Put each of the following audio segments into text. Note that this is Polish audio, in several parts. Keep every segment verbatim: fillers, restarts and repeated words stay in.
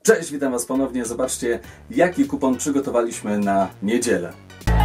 Cześć, witam Was ponownie. Zobaczcie, jaki kupon przygotowaliśmy na niedzielę.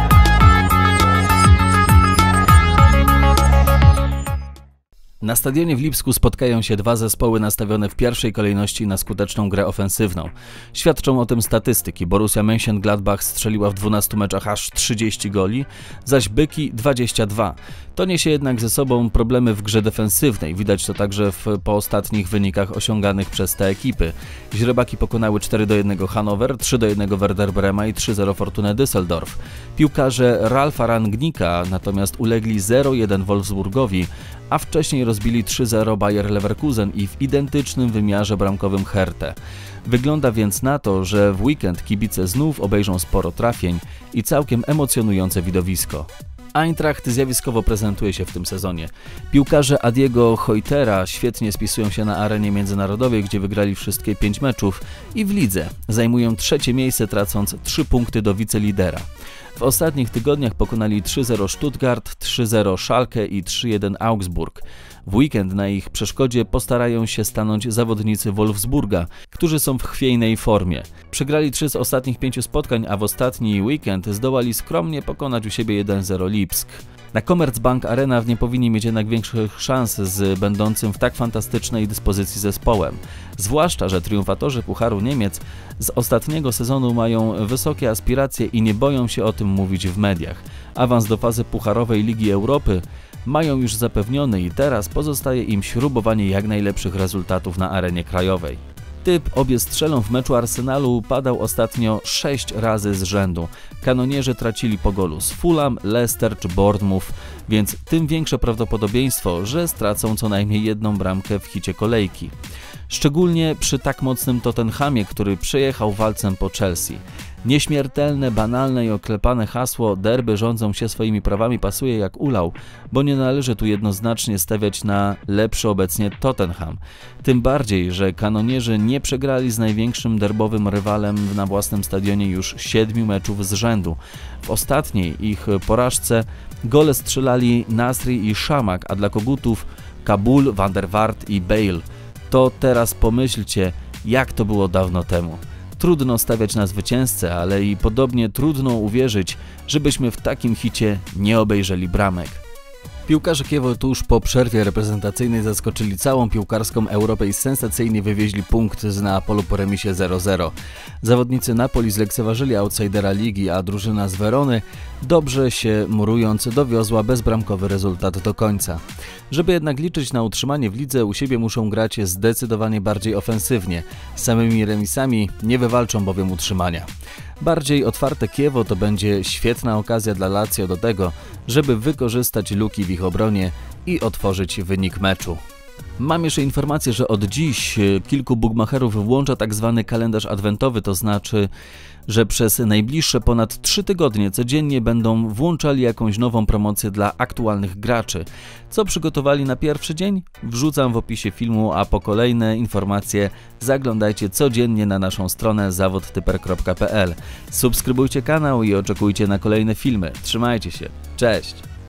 Na stadionie w Lipsku spotkają się dwa zespoły nastawione w pierwszej kolejności na skuteczną grę ofensywną. Świadczą o tym statystyki. Borussia Mönchengladbach strzeliła w dwunastu meczach aż trzydzieści goli, zaś Byki dwadzieścia dwa. To niesie jednak ze sobą problemy w grze defensywnej. Widać to także w, po ostatnich wynikach osiąganych przez te ekipy. Źrebaki pokonały cztery do jednego Hannover, trzy do jednego Werder Brema i trzy zero Fortunę Düsseldorf. Piłkarze Ralfa Rangnicka natomiast ulegli zero jeden Wolfsburgowi, a wcześniej rozbili trzy zero Bayer Leverkusen i w identycznym wymiarze bramkowym Hertę. Wygląda więc na to, że w weekend kibice znów obejrzą sporo trafień i całkiem emocjonujące widowisko. Eintracht zjawiskowo prezentuje się w tym sezonie. Piłkarze Adiego Hoytera świetnie spisują się na arenie międzynarodowej, gdzie wygrali wszystkie pięć meczów, i w lidze zajmują trzecie miejsce, tracąc trzy punkty do wicelidera. W ostatnich tygodniach pokonali trzy zero Stuttgart, trzy zero Schalke i trzy jeden Augsburg. W weekend na ich przeszkodzie postarają się stanąć zawodnicy Wolfsburga, którzy są w chwiejnej formie. Przegrali trzy z ostatnich pięciu spotkań, a w ostatni weekend zdołali skromnie pokonać u siebie jeden zero Lipsk. Na Commerzbank Arena nie powinni mieć jednak większych szans z będącym w tak fantastycznej dyspozycji zespołem. Zwłaszcza, że triumfatorzy Pucharu Niemiec z ostatniego sezonu mają wysokie aspiracje i nie boją się o tym mówić w mediach. Awans do fazy pucharowej Ligi Europy mają już zapewniony i teraz pozostaje im śrubowanie jak najlepszych rezultatów na arenie krajowej. Typ obie strzelą w meczu Arsenalu padał ostatnio sześć razy z rzędu. Kanonierzy tracili po golu z Fulham, Leicester czy Bournemouth, więc tym większe prawdopodobieństwo, że stracą co najmniej jedną bramkę w hicie kolejki. Szczególnie przy tak mocnym Tottenhamie, który przejechał walcem po Chelsea. Nieśmiertelne, banalne i oklepane hasło derby rządzą się swoimi prawami pasuje jak ulał, bo nie należy tu jednoznacznie stawiać na lepszy obecnie Tottenham. Tym bardziej, że kanonierzy nie przegrali z największym derbowym rywalem na własnym stadionie już siedmiu meczów z rzędu. W ostatniej ich porażce gole strzelali Nasri i Szamak, a dla kogutów Kabul, Van der Vaart i Bale. To teraz pomyślcie, jak to było dawno temu. Trudno stawiać na zwycięzcę, ale i podobnie trudno uwierzyć, żebyśmy w takim hicie nie obejrzeli bramek. Piłkarze Kiewo tuż po przerwie reprezentacyjnej zaskoczyli całą piłkarską Europę i sensacyjnie wywieźli punkt z Neapolu po remisie zero zero. Zawodnicy Napoli zlekceważyli outsidera ligi, a drużyna z Werony, dobrze się murując, dowiozła bezbramkowy rezultat do końca. Żeby jednak liczyć na utrzymanie w lidze, u siebie muszą grać zdecydowanie bardziej ofensywnie. Samymi remisami nie wywalczą bowiem utrzymania. Bardziej otwarte Kiewo to będzie świetna okazja dla Lazio do tego, żeby wykorzystać luki w ich obronie i otworzyć wynik meczu. Mam jeszcze informację, że od dziś kilku bookmacherów włącza tak zwany kalendarz adwentowy, to znaczy, że przez najbliższe ponad trzy tygodnie codziennie będą włączali jakąś nową promocję dla aktualnych graczy. Co przygotowali na pierwszy dzień? Wrzucam w opisie filmu, a po kolejne informacje zaglądajcie codziennie na naszą stronę zawod typer kropka p l. Subskrybujcie kanał i oczekujcie na kolejne filmy. Trzymajcie się. Cześć!